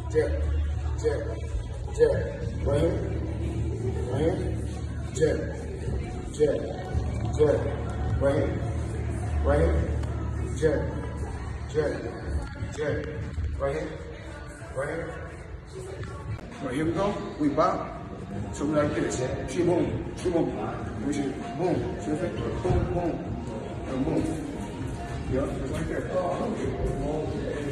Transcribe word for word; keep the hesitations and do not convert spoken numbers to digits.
jab, jab, jab. Right here, right here, jab, jab, jab. Right here, right here, jab, jab, jab. Right here, right here. Right, here we go. We bop. So we like this. She boom, she boom. We should boom. See the boom, boom, and boom. Yeah, just like that.